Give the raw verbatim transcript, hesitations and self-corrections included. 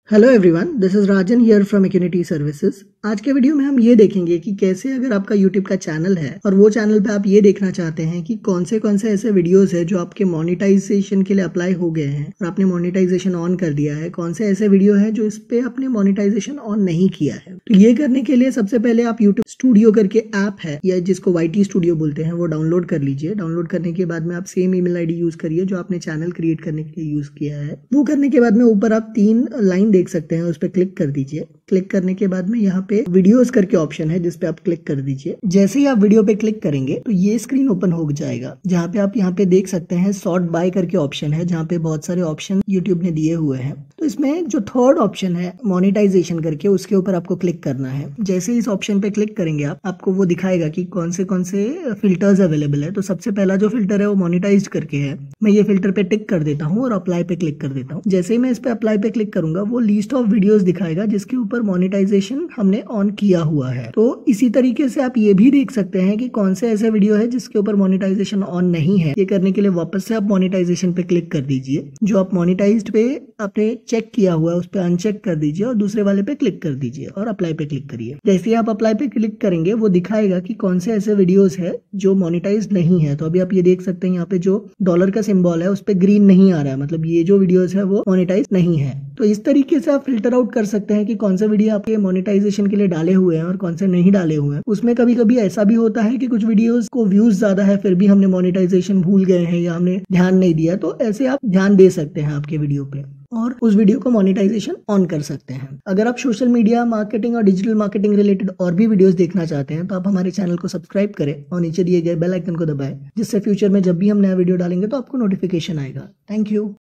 Hello everyone, this is Rajan here from Acunity services. आज के video में हम ये देखेंगे कि कैसे अगर आपका यूट्यूब का चैनल है और वो चैनल पे आप ये देखना चाहते हैं कि कौन से कौन से ऐसे वीडियोस है जो आपके मोनेटाइजेशन के लिए अप्लाई हो गए हैं और आपने मोनेटाइजेशन ऑन कर दिया है, कौन से ऐसे वीडियो है जो इस पे आपने मोनेटाइजेशन ऑन नहीं किया है। तो ये करने के लिए सबसे पहले आप यूट्यूब स्टूडियो करके ऐप है या जिसको वाई टी स्टूडियो बोलते हैं वो डाउनलोड कर लीजिए। डाउनलोड करने के बाद में आप सेम ईमेल आईडी यूज करिए जो आपने चैनल क्रिएट करने के लिए यूज किया है। वो करने के बाद में ऊपर आप तीन लाइन देख सकते हैं, उस पर क्लिक कर दीजिए। क्लिक करने के बाद में यहाँ पे वीडियोस करके ऑप्शन है जिस पे आप क्लिक कर दीजिए। जैसे ही आप वीडियो पे क्लिक करेंगे तो ये स्क्रीन ओपन हो जाएगा जहाँ पे आप यहाँ पे देख सकते हैं सॉर्ट बाय करके ऑप्शन है जहाँ पे बहुत सारे ऑप्शन यूट्यूब ने दिए हुए हैं। तो इसमें जो थर्ड ऑप्शन है मोनेटाइजेशन करके, उसके ऊपर आपको क्लिक करना है। जैसे इस ऑप्शन पे क्लिक करेंगे आप आपको वो दिखाएगा कि कौन से कौन से फिल्टर्स अवेलेबल है। तो सबसे पहला जो फिल्टर है वो मोनेटाइज करके है। मैं ये फिल्टर पे टिक कर देता हूँ और अप्लाई पे क्लिक कर देता हूँ। जैसे ही मैं इस पे अप्लाई पे क्लिक करूंगा वो लिस्ट ऑफ वीडियोस दिखाएगा जिसके ऊपर मोनेटाइजेशन हमने ऑन किया हुआ है। तो इसी तरीके से आप ये भी देख सकते हैं कि कौन से ऐसे वीडियो है जिसके ऊपर मोनेटाइजेशन ऑन नहीं है। ये करने के लिए वापस से आप मोनेटाइजेशन पे क्लिक कर दीजिए। जो आप मोनेटाइज्ड पे आपने चेक किया हुआ है उस पर अनचेक कर दीजिए और दूसरे वाले पे क्लिक कर दीजिए और अप्लाई पे क्लिक करिए। जैसे ही आप अप्लाई पे क्लिक करेंगे वो दिखाएगा कि कौन से ऐसे वीडियोस है जो मोनेटाइज नहीं है। तो अभी आप ये देख सकते हैं यहाँ पे जो डॉलर का सिंबल है उस पे ग्रीन नहीं आ रहा है, मतलब ये जो वीडियोस है वो मोनेटाइज नहीं है। तो इस तरीके से आप फिल्टर आउट कर सकते हैं कि कौन से वीडियो आपके मोनेटाइजेशन के लिए डाले हुए हैं और कौन से नहीं डाले हुए हैं। उसमें कभी कभी ऐसा भी होता है कि कुछ वीडियोस को व्यूज ज्यादा है फिर भी हमने मोनेटाइजेशन भूल गए हैं या हमने ध्यान नहीं दिया। तो ऐसे आप ध्यान दे सकते हैं आपके वीडियो पे और उस वीडियो को मोनेटाइजेशन ऑन कर सकते हैं। अगर आप सोशल मीडिया मार्केटिंग और डिजिटल मार्केटिंग रिलेटेड और भी वीडियोस देखना चाहते हैं तो आप हमारे चैनल को सब्सक्राइब करें और नीचे दिए गए बेल आइकन को दबाएं, जिससे फ्यूचर में जब भी हम नया वीडियो डालेंगे तो आपको नोटिफिकेशन आएगा। Thank you.